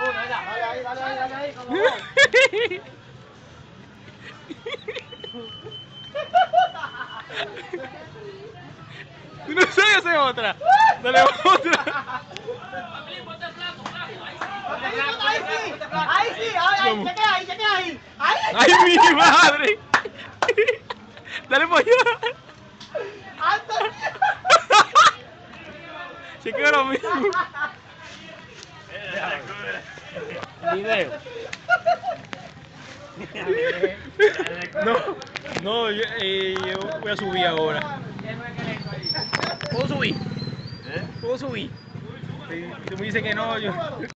Dale ahí, como Tú no sabes hacer otra. Dale otra. Ahí sí, ahí, chequea ahí. ¡Ay, mi madre! Dale para allá. Se quedó lo mismo. Video. No, yo voy a subir ahora. ¿Puedo subir? ¿Puedo subir? Si tú me dices que no, yo...